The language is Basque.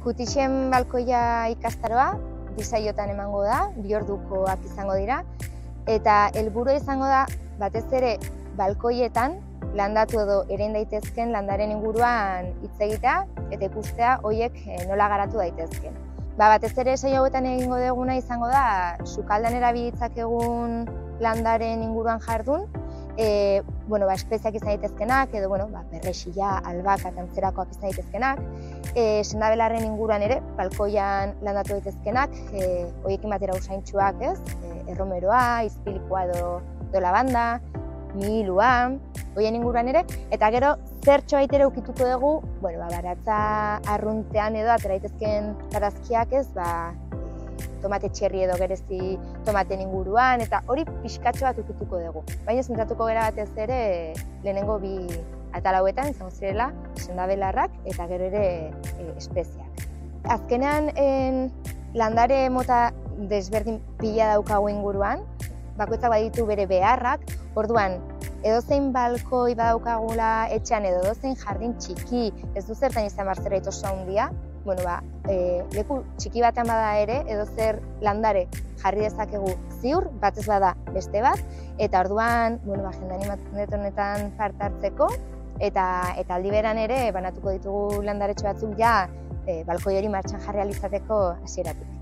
Jutixen balkoia ikastaroa, bi saiotan emango da, 2 ordukoak izango dira, eta helburua izango da, batez ere, balkoietan landatu edo erein daitezken landaren inguruan hitz egitea eta ikustea horiek nola garatu daitezken. Batez ere saio hauetan egingo duguna izango da, sukaldean erabilitzakegun landaren inguruan jardun, espeziak izan daitezkenak, edo perrexila, albaka eta antzerakoak izan daitezkenak, sendabelarren inguruan ere, balkoian landatu daitezkenak, horiekin batera usaintxuak, erromeroa, izpilikoa edo lavanda, mihilua, horien inguruan ere, eta gero zertxo baitere ukituko dugu, baratza arruntean edo atera daitezken barazkiak tomate txerri edo gerezi tomaten inguruan, eta hori pixkatxo bat ukituko dugu. Baina zentratuko gara batez ere lehenengo 2 atal hauetan izango zirela sendabelarrak eta gero ere espeziak. Azkenean landare mota desberdin pila daukagu inguruan, bakoitzak baditu bere beharrak, orduan edozein balkoi badaukagula etxean edo edozein jardin txiki, ez du zertan izan behar zerbait oso handia, leku txiki batean bada ere, edozer landare jarri dezakegu ziur, bat ez bada beste bat, eta orduan jende animatu honetan parte hartzeko, eta aldi beran ere banatuko ditugu landaretxo batzuk balkoi hori martxan jarri ahal izateko hasieratik.